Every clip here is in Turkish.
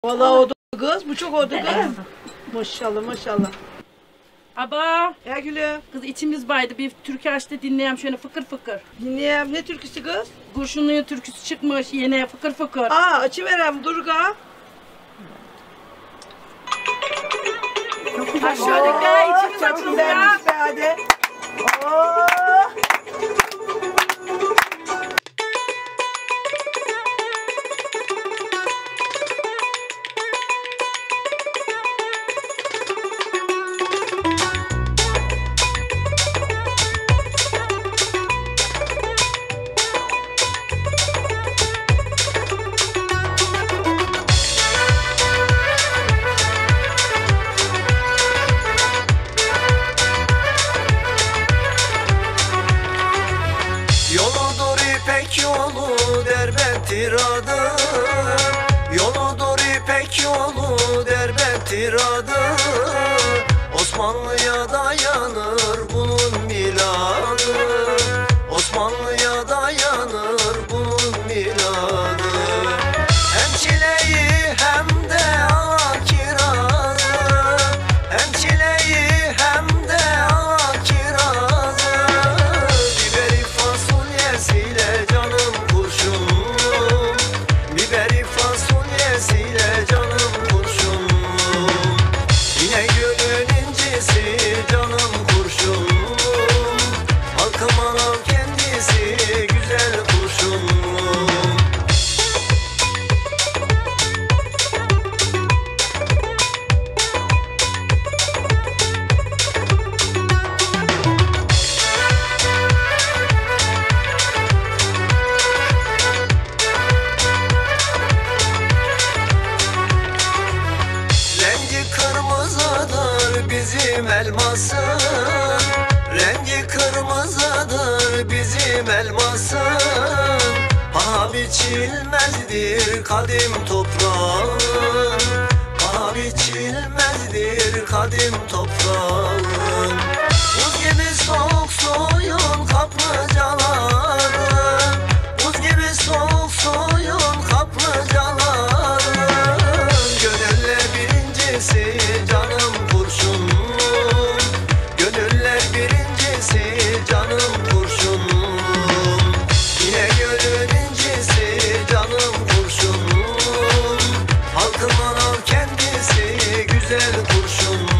Vallahi oldu kız. Bu çok oldu kız. Maşallah maşallah. Aba. Ya gülüm. Kız içimiz baydı. Bir türkü açtı dinleyem şöyle fıkır fıkır. Dinleyeyim. Ne türküsü kız? Kurşunlu'nun türküsü çıkmış yine fıkır fıkır. Aa açıverem Durga. Aşağıdaki ya içimiz Çok açıldı ya. güzelmiş be hadi. Oo. Yolu derbettir adı, yoludur ipek yolu derbettir adı. Osmanlı'ya dayanır bunun miladı, Osmanlı'ya dayanır bunun miladı. Hem çileyi hem de ala kirazı, hem çileyi hem de ala kirazı. Biberi fasulyesiyle canım kurşunum, biberi fasulyesiyle canım kurşunum. İnegöl'ün incisi canım kurşunum, halkıma kendisi güzel kurşunum. Rengi kırmızıdır bizim elmasın, rengi kırmızıdır bizim elmasın. Paha biçilmezdir kadim toprağın, paha biçilmezdir kadim toprağın. Buz gibi soğuk suyun kaplıcaları, buz gibi soğuk suyun kaplıcaları. Gönüller birincisi canım kurşunum, gönüller birincisi canım kurşunum. İnegöl'ün incisi canım kurşunum, halkımın al kendisi güzel kurşunum.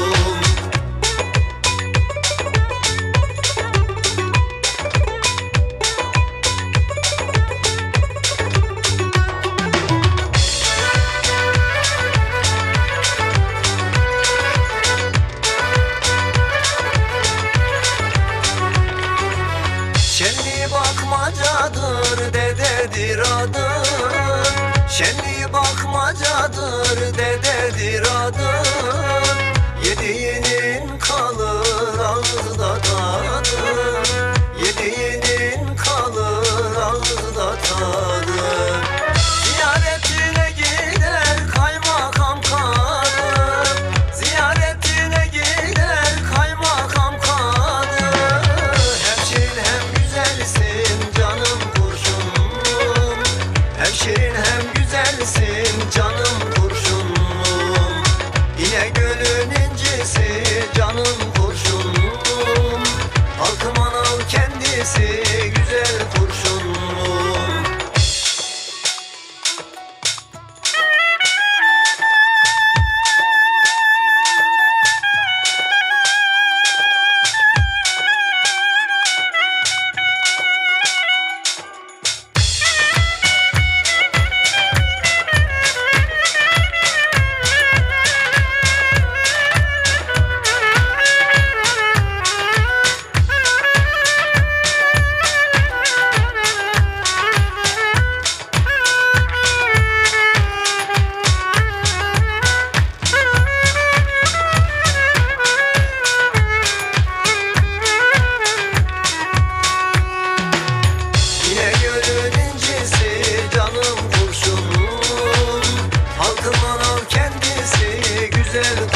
Şenli bakmacadır dededir adın, şenli bakmacadır dededir adın. Yediğinin kalır ağızda tadı, yediğinin kalır ağızda tadı. Ziyaretine gider kaymakam kadı, ziyaretine gider kaymakam kadı. Hemşerin hem güzelsin canım kurşunum, hemşerin hem güzelsin canım kurşunum. İnegöl'ün incisi canım kurşunum, halkıma al kendisi güzel kurşunum. İnegöl'ün incisi canım kurşunum, halkımın al kendisi güzel